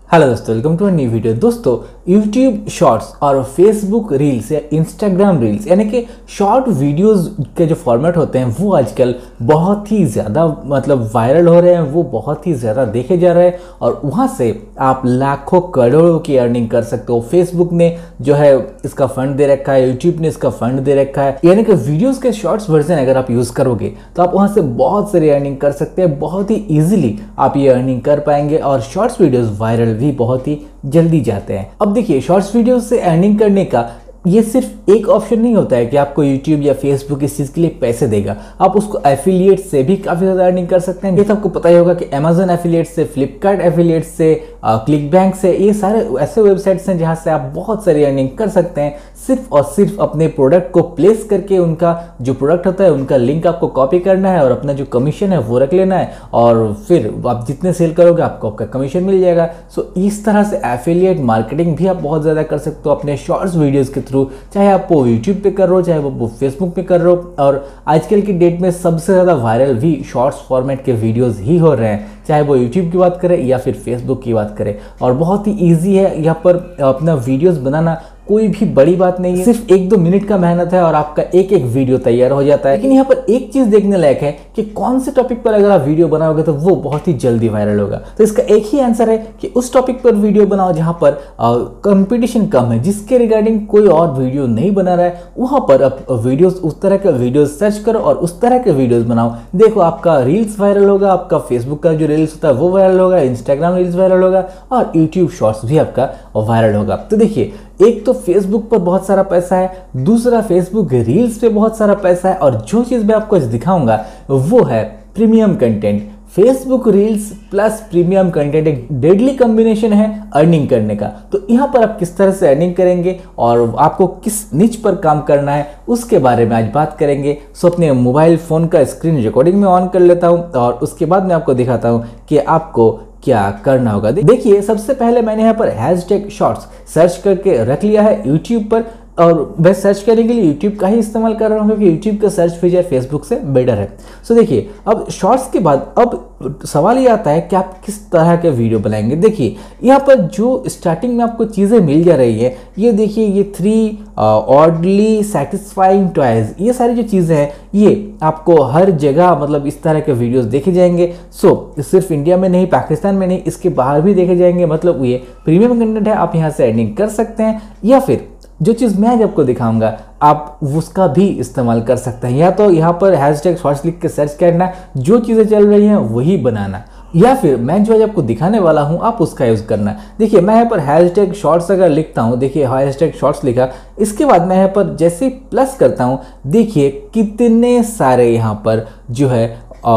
Hello दोस्तों, welcome to a new video. दोस्तों, YouTube shorts और Facebook रील्स या Instagram रील्स यानी कि शॉर्ट वीडियोस के जो फॉर्मेट होते हैं वो आजकल बहुत ही ज़्यादा वायरल हो रहे हैं, वो बहुत ही ज़्यादा देखे जा रहे हैं और वहाँ से आप लाखों करोड़ों की अर्निंग कर सकते हो। Facebook ने जो है इसका फंड दे रखा है, YouTube ने इसका फंड दे रखा है, यानी कि वीडियोज़ के शॉर्ट्स वर्जन अगर आप यूज़ करोगे तो आप वहाँ से बहुत सारी अर्निंग कर सकते हैं। बहुत ही ईजिली आप ये अर्निंग कर पाएंगे और शॉर्ट्स वीडियोज़ वायरल भी बहुत ही जल्दी जाते हैं। अब देखिए, शॉर्ट्स वीडियो से अर्निंग करने का ये सिर्फ एक ऑप्शन नहीं होता है कि आपको YouTube या Facebook इस चीज़ के लिए पैसे देगा। आप उसको एफिलिएट से भी काफ़ी ज़्यादा अर्निंग कर सकते हैं। ये तो आपको पता ही होगा कि Amazon एफिलिएट से, फ्लिपकार्ट एफिलिएट से, क्लिकबैंक से, ये सारे ऐसे वेबसाइट्स हैं जहाँ से आप बहुत सारी अर्निंग कर सकते हैं सिर्फ और सिर्फ अपने प्रोडक्ट को प्लेस करके। उनका जो प्रोडक्ट होता है उनका लिंक आपको कॉपी करना है और अपना जो कमीशन है वो रख लेना है और फिर आप जितने सेल करोगे आपको आपका कमीशन मिल जाएगा। सो इस तरह से एफिलिएट मार्केटिंग भी आप बहुत ज़्यादा कर सकते हो अपने शॉर्ट्स वीडियोज़ के थ्रू, चाहे आप वो यूट्यूब पे कर रहे हो चाहे वो फेसबुक पे कर रहे हो। और आजकल की डेट में सबसे ज़्यादा वायरल भी शॉर्ट्स फॉर्मेट के वीडियोस ही हो रहे हैं, चाहे वो यूट्यूब की बात करें या फिर फेसबुक की बात करें। और बहुत ही ईजी है यहाँ पर अपना वीडियोस बनाना, कोई भी बड़ी बात नहीं है, सिर्फ 1-2 मिनट का मेहनत है और आपका एक वीडियो तैयार हो जाता है। लेकिन यहाँ पर एक चीज देखने लायक है कि कौन से टॉपिक पर अगर आप वीडियो बनाओगे तो वो बहुत ही जल्दी वायरल होगा। तो इसका एक ही आंसर है कि उस टॉपिक पर वीडियो बनाओ जहां पर कंपटीशन कम है, जिसके रिगार्डिंग कोई और वीडियो नहीं बना रहा है, वहां पर आप वीडियोस, उस तरह के वीडियोस सर्च करो और उस तरह के वीडियोस बनाओ। देखो, आपका रील्स वायरल होगा, आपका फेसबुक का जो रील्स होता है वो वायरल होगा, इंस्टाग्राम रील्स वायरल होगा और यूट्यूब शॉर्ट्स भी आपका वायरल होगा। तो देखिए, एक तो फेसबुक पर बहुत सारा पैसा है, दूसरा फेसबुक रील्स पे बहुत सारा पैसा है और जो चीज़ मैं आपको आज दिखाऊंगा वो है premium content. Facebook reels plus premium content एक डेडली कॉम्बिनेशन है अर्निंग करने का। तो यहाँ पर आप किस तरह से अर्निंग करेंगे और आपको किस निच पर काम करना है उसके बारे में आज बात करेंगे। सो अपने मोबाइल फ़ोन का स्क्रीन रिकॉर्डिंग में ऑन कर लेता हूँ और उसके बाद मैं आपको दिखाता हूँ कि आपको क्या करना होगा। देखिए, सबसे पहले मैंने यहाँ पर हैशटैग शॉर्ट्स सर्च करके रख लिया है यूट्यूब पर और मैं सर्च करने के लिए यूट्यूब का ही इस्तेमाल कर रहा हूँ क्योंकि यूट्यूब का सर्च फीचर फेसबुक से बेटर है। सो देखिए, अब शॉर्ट्स के बाद अब सवाल ये आता है कि आप किस तरह के वीडियो बनाएंगे। देखिए, यहाँ पर जो स्टार्टिंग में आपको चीज़ें मिल जा रही है, ये देखिए, ये 3 ऑडली सेटिस्फाइंग टॉयज, ये सारी जो चीज़ें हैं ये आपको हर जगह इस तरह के वीडियोस देखे जाएंगे। सो सिर्फ इंडिया में नहीं, पाकिस्तान में नहीं, इसके बाहर भी देखे जाएंगे। ये प्रीमियम कंटेंट है, आप यहाँ से अर्निंग कर सकते हैं या फिर जो चीज़ मैं आज आपको दिखाऊंगा आप उसका भी इस्तेमाल कर सकते हैं। या तो यहाँ पर हैशटैग शॉर्ट्स लिख के सर्च करना, जो चीज़ें चल रही हैं वही बनाना, या फिर मैं जो आज आपको दिखाने वाला हूँ आप उसका यूज़ करना। देखिए, मैं यहाँ पर हैशटैग शॉर्ट्स अगर लिखता हूँ, देखिए हैशटैग शॉर्ट्स लिखा, इसके बाद मैं यहाँ पर जैसे ही प्लस करता हूँ, देखिए कितने सारे यहाँ पर जो है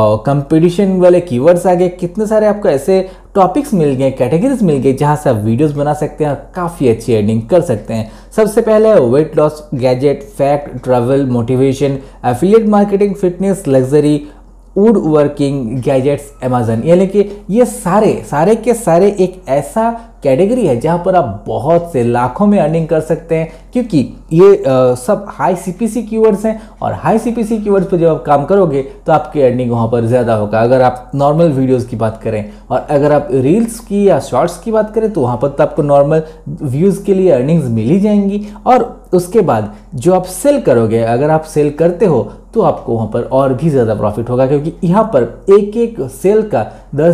कंपटीशन वाले कीवर्ड्स आ गए, कितने सारे आपको ऐसे टॉपिक्स मिल गए, कैटेगरीज मिल गई जहां से आप वीडियोस बना सकते हैं और काफ़ी अच्छी अर्निंग कर सकते हैं। सबसे पहले है weight loss, gadget, fact, travel, motivation, affiliate marketing, fitness, luxury, wood working, gadgets, Amazon. यानी कि ये सारे के सारे एक ऐसा कैटेगरी है जहां पर आप बहुत से लाखों में अर्निंग कर सकते हैं क्योंकि ये सब हाई सीपीसी कीवर्ड्स हैं और हाई सीपीसी कीवर्ड्स पर जब आप काम करोगे तो आपकी अर्निंग वहां पर ज़्यादा होगा। अगर आप नॉर्मल वीडियोस की बात करें और अगर आप रील्स की या शॉर्ट्स की बात करें तो वहां पर तो आपको नॉर्मल व्यूज़ के लिए अर्निंग्स मिल ही जाएंगी और उसके बाद जो आप सेल करोगे, अगर आप सेल करते हो तो आपको वहाँ पर और भी ज़्यादा प्रॉफिट होगा क्योंकि यहाँ पर एक सेल का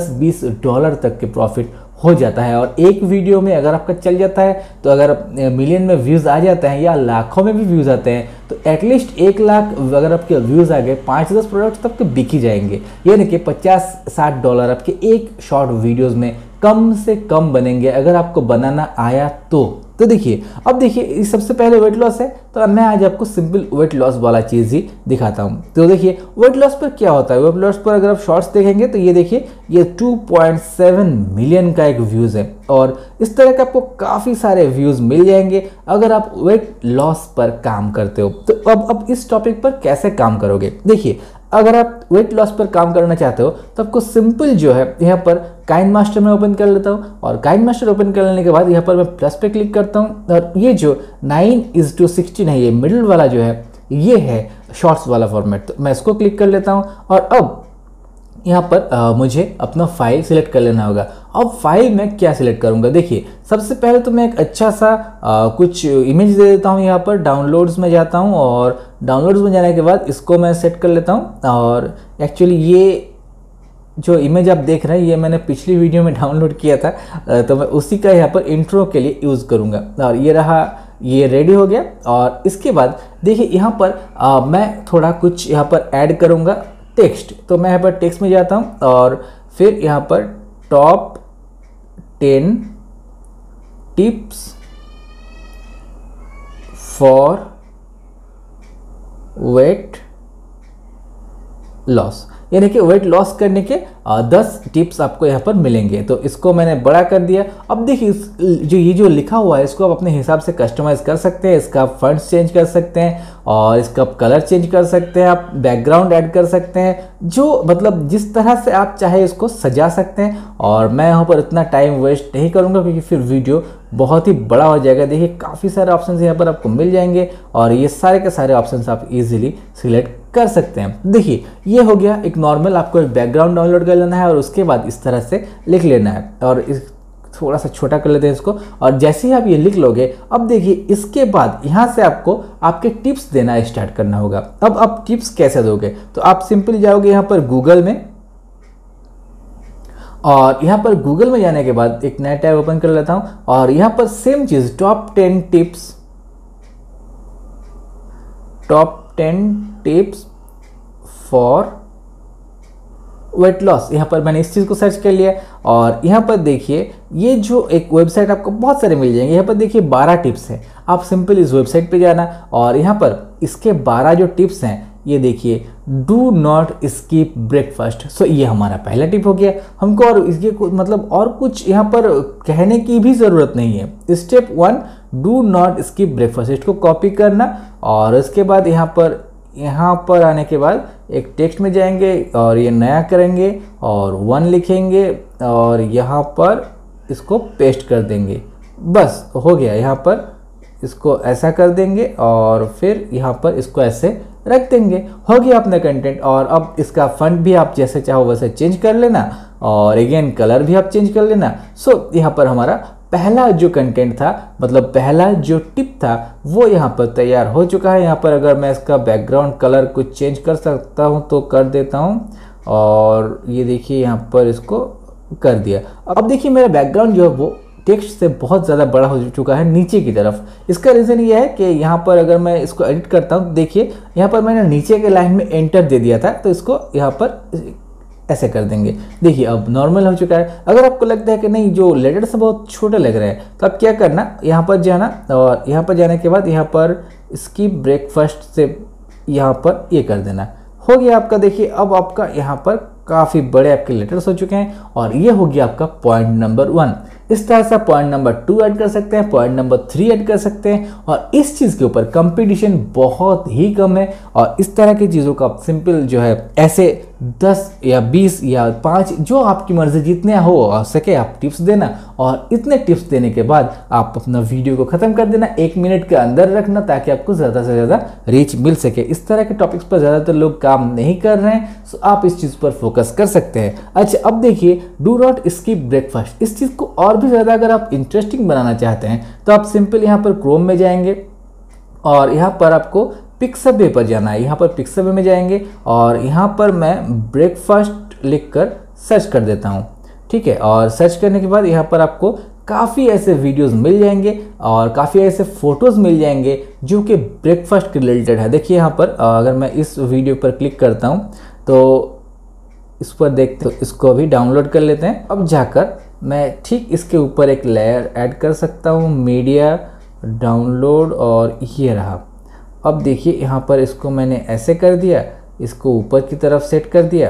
$10-20 तक के प्रॉफिट हो जाता है। और एक वीडियो में अगर आपका चल जाता है तो अगर मिलियन में व्यूज़ आ जाते हैं या लाखों में भी व्यूज़ आते हैं तो एटलीस्ट 1 लाख अगर आपके व्यूज़ आ गए, 5-10 प्रोडक्ट्स तब तो बिक ही जाएंगे। यानी कि $50-60 आपके एक शॉर्ट वीडियोज़ में कम से कम बनेंगे अगर आपको बनाना आया तो देखिए, अब देखिए, सबसे पहले वेट लॉस है तो मैं आज आपको सिंपल वेट लॉस वाला चीज़ ही दिखाता हूँ। तो देखिए, वेट लॉस पर क्या होता है, वेट लॉस पर अगर आप शॉर्ट्स देखेंगे तो ये देखिए, ये 2.7 मिलियन का एक व्यूज़ है और इस तरह के आपको काफ़ी सारे व्यूज़ मिल जाएंगे अगर आप वेट लॉस पर काम करते हो। तो अब इस टॉपिक पर कैसे काम करोगे। देखिए, अगर आप वेट लॉस पर काम करना चाहते हो तो आपको सिंपल जो है यहाँ पर काइन मास्टर में ओपन कर लेता हूँ और काइन मास्टर ओपन कर लेने के बाद यहाँ पर मैं प्लस पे क्लिक करता हूँ और ये जो 9:16 है, ये मिडिल वाला जो है ये है शॉर्ट्स वाला फॉर्मेट। तो मैं इसको क्लिक कर लेता हूँ और अब यहाँ पर मुझे अपना फाइल सिलेक्ट कर लेना होगा। अब फाइल में क्या सिलेक्ट करूँगा, देखिए सबसे पहले तो मैं एक अच्छा सा कुछ इमेज दे देता हूँ। यहाँ पर डाउनलोड्स में जाता हूँ और डाउनलोड्स में जाने के बाद इसको मैं सेट कर लेता हूँ। और एक्चुअली ये जो इमेज आप देख रहे हैं ये मैंने पिछली वीडियो में डाउनलोड किया था, तो मैं उसी का यहाँ पर इंट्रो के लिए यूज़ करूँगा। और ये रहा, ये रेडी हो गया। और इसके बाद देखिए यहाँ पर मैं थोड़ा कुछ यहाँ पर ऐड करूँगा टेक्स्ट। तो मैं यहाँ पर टेक्स्ट में जाता हूँ और फिर यहाँ पर top 10 tips for weight loss, यानी कि वेट लॉस करने के 10 टिप्स आपको यहाँ पर मिलेंगे। तो इसको मैंने बड़ा कर दिया। अब देखिए ये जो लिखा हुआ है इसको आप अपने हिसाब से कस्टमाइज़ कर सकते हैं। इसका फॉन्ट्स चेंज कर सकते हैं और इसका कलर चेंज कर सकते हैं, आप बैकग्राउंड ऐड कर सकते हैं, जो मतलब जिस तरह से आप चाहे इसको सजा सकते हैं। और मैं यहाँ पर इतना टाइम वेस्ट नहीं करूँगा क्योंकि फिर वीडियो बहुत ही बड़ा हो जाएगा। देखिए काफ़ी सारे ऑप्शन यहाँ पर आपको मिल जाएंगे और ये सारे के सारे ऑप्शन आप इजीली सिलेक्ट कर सकते हैं। देखिए ये हो गया एक नॉर्मल, आपको एक बैकग्राउंड डाउनलोड कर लेना है और उसके बाद इस तरह से लिख लेना है। और इस थोड़ा सा छोटा कर लेते हैं इसको। और जैसे ही आप ये लिख लोगे, अब देखिए इसके बाद यहाँ से आपको आपके टिप्स देना स्टार्ट करना होगा। अब आप टिप्स कैसे दोगे, तो आप सिंपल जाओगे यहाँ पर गूगल में और यहाँ पर गूगल में जाने के बाद एक नया टैब ओपन कर लेता हूँ और यहाँ पर सेम चीज़ top 10 tips for weight loss, यहाँ पर मैंने इस चीज़ को सर्च कर लिया। और यहाँ पर देखिए ये जो एक वेबसाइट आपको बहुत सारे मिल जाएंगे। यहाँ पर देखिए 12 टिप्स है। आप सिंपल इस वेबसाइट पे जाना और यहाँ पर इसके 12 जो टिप्स हैं ये देखिए, do not skip breakfast. So ये हमारा पहला टिप हो गया। हमको और इसके मतलब और कुछ यहाँ पर कहने की भी ज़रूरत नहीं है। Step 1 do not skip breakfast, इसको कॉपी करना और उसके बाद यहाँ पर आने के बाद एक टेक्स्ट में जाएंगे और ये नया करेंगे और 1 लिखेंगे और यहाँ पर इसको पेस्ट कर देंगे। बस हो गया। यहाँ पर इसको ऐसा कर देंगे और फिर यहाँ पर इसको ऐसे रख देंगे। हो गया अपना कंटेंट। और अब इसका फॉन्ट भी आप जैसे चाहो वैसे चेंज कर लेना और अगेन कलर भी आप चेंज कर लेना। सो यहाँ पर हमारा पहला जो कंटेंट था, मतलब पहला जो टिप था, वो यहाँ पर तैयार हो चुका है। यहाँ पर अगर मैं इसका बैकग्राउंड कलर कुछ चेंज कर सकता हूँ तो कर देता हूँ और ये देखिए यहाँ पर इसको कर दिया। अब देखिए मेरा बैकग्राउंड जो है वो टेक्स्ट से बहुत ज़्यादा बड़ा हो चुका है नीचे की तरफ। इसका रीज़न ये है कि यहाँ पर अगर मैं इसको एडिट करता हूँ, देखिए यहाँ पर मैंने नीचे के लाइन में एंटर दे दिया था, तो इसको यहाँ पर ऐसे कर देंगे। देखिए अब नॉर्मल हो चुका है। अगर आपको लगता है कि नहीं जो लेटर्स बहुत छोटे लग रहे हैं, तो आप क्या करना, यहाँ पर जाना और यहाँ पर जाने के बाद यहाँ पर स्किप ब्रेकफास्ट से यहाँ पर ये कर देना। हो गया आपका। देखिए अब आपका यहाँ पर काफ़ी बड़े आपके लेटर्स हो चुके हैं और ये हो गया आपका पॉइंट नंबर 1। इस तरह से पॉइंट नंबर 2 ऐड कर सकते हैं, पॉइंट नंबर 3 ऐड कर सकते हैं। और इस चीज़ के ऊपर कंपटीशन बहुत ही कम है और इस तरह की चीज़ों का आप सिंपल जो है ऐसे 10 या 20 या 5 जो आपकी मर्जी जितने हो सके आप टिप्स देना और इतने टिप्स देने के बाद आप अपना वीडियो को ख़त्म कर देना। 1 मिनट के अंदर रखना ताकि आपको ज़्यादा से ज़्यादा रीच मिल सके। इस तरह के टॉपिक्स पर ज़्यादातर लोग काम नहीं कर रहे हैं, सो आप इस चीज़ पर फोकस कर सकते हैं। अच्छा अब देखिए डू नॉट स्किप ब्रेकफास्ट, इस चीज़ को और भी ज़्यादा अगर आप इंटरेस्टिंग बनाना चाहते हैं तो आप सिंपल यहाँ पर क्रोम में जाएंगे और यहाँ पर आपको पिक्सबे पर जाना है। यहाँ पर पिक्सबे में जाएंगे और यहाँ पर मैं ब्रेकफास्ट लिखकर सर्च कर देता हूँ, ठीक है। और सर्च करने के बाद यहाँ पर आपको काफ़ी ऐसे वीडियोस मिल जाएंगे और काफ़ी ऐसे फ़ोटोज़ मिल जाएंगे जो कि ब्रेकफास्ट के रिलेटेड है। देखिए यहाँ पर अगर मैं इस वीडियो पर क्लिक करता हूँ तो इस पर देखते हो, इसको अभी डाउनलोड कर लेते हैं। अब जाकर मैं ठीक इसके ऊपर एक लेयर ऐड कर सकता हूँ, मीडिया डाउनलोड, और ये रहा। अब देखिए यहाँ पर इसको मैंने ऐसे कर दिया, इसको ऊपर की तरफ सेट कर दिया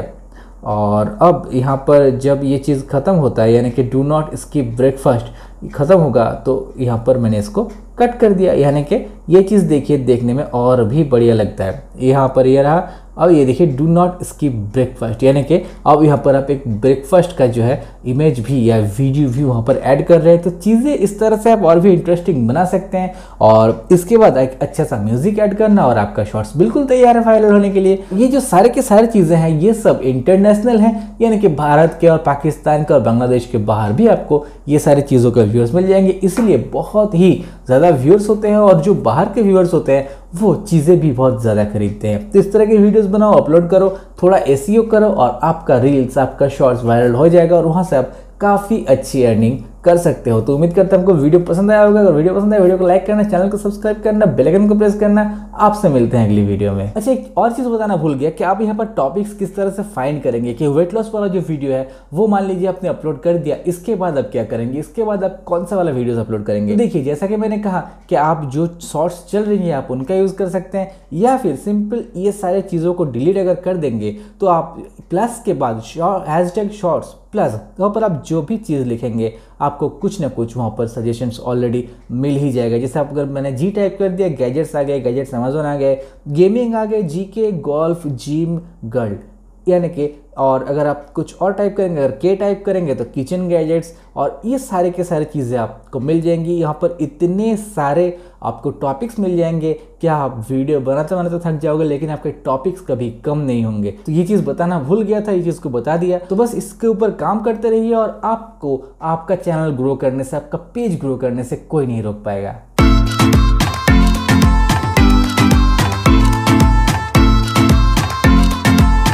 और अब यहाँ पर जब ये चीज़ ख़त्म होता है यानी कि डू नॉट स्किप ब्रेकफास्ट ख़त्म होगा तो यहाँ पर मैंने इसको कट कर दिया। यानी कि ये चीज़ देखिए देखने में और भी बढ़िया लगता है। यहाँ पर ये रहा अब ये देखिए डू नॉट स्किप ब्रेकफास्ट, यानी कि अब यहाँ पर आप एक ब्रेकफास्ट का जो है इमेज भी या वीडियो भी वहाँ पर ऐड कर रहे हैं। तो चीज़ें इस तरह से आप और भी इंटरेस्टिंग बना सकते हैं। और इसके बाद एक अच्छा सा म्यूजिक ऐड करना और आपका शॉर्ट्स बिल्कुल तैयार है वायरल होने के लिए। ये जो सारे के सारे चीज़ें हैं ये सब इंटरनेशनल हैं, यानी कि भारत के और पाकिस्तान के और बांग्लादेश के बाहर भी आपको ये सारी चीज़ों के व्यूअर्स मिल जाएंगे। इसलिए बहुत ही ज़्यादा व्यूअर्स होते हैं और जो बाहर के व्यूअर्स होते हैं वो चीज़ें भी बहुत ज़्यादा खरीदते हैं। तो इस तरह की वीडियोस बनाओ, अपलोड करो, थोड़ा एसईओ करो और आपका रील्स, आपका शॉर्ट्स वायरल हो जाएगा और वहाँ से आप काफ़ी अच्छी अर्निंग कर सकते हो। तो उम्मीद करता हूं आपको वीडियो पसंद आया होगा। अगर वीडियो पसंद आया वीडियो को लाइक करना, चैनल को सब्सक्राइब करना, बेल आइकन को प्रेस करना। आपसे मिलते हैं अगली वीडियो में। अच्छा, एक और चीज़ बताना भूल गया कि आप यहाँ पर टॉपिक्स किस तरह से फाइंड करेंगे कि वेट लॉस वाला जो वीडियो है वो मान लीजिए आपने अपलोड कर दिया, इसके बाद आप क्या करेंगे, इसके बाद आप कौन सा वाला वीडियोस अपलोड करेंगे। देखिए जैसा कि मैंने कहा कि आप जो शॉर्ट्स चल रही हैं आप उनका यूज़ कर सकते हैं, या फिर सिंपल ये सारे चीज़ों को डिलीट अगर कर देंगे तो आप प्लस के बाद हैशटैग शॉर्ट्स प्लस वहाँ पर आप जो भी चीज़ लिखेंगे आपको कुछ ना कुछ वहाँ पर सजेशंस ऑलरेडी मिल ही जाएगा। जैसे आप अगर मैंने जी टाइप कर दिया, गैजेट्स आ गए, गैजेट्स अमेजोन आ गए, गेमिंग आ गए, जीके, गोल्फ, जिम, गर्ल, यानी कि और अगर आप कुछ और टाइप करेंगे, अगर के टाइप करेंगे तो किचन गैजेट्स, और ये सारे के सारे चीज़ें आपको मिल जाएंगी। यहाँ पर इतने सारे आपको टॉपिक्स मिल जाएंगे कि आप वीडियो बनाते बनाते थक जाओगे लेकिन आपके टॉपिक्स कभी कम नहीं होंगे। तो ये चीज़ बताना भूल गया था, ये चीज़ को बता दिया। तो बस इसके ऊपर काम करते रहिए और आपको आपका चैनल ग्रो करने से, आपका पेज ग्रो करने से कोई नहीं रोक पाएगा।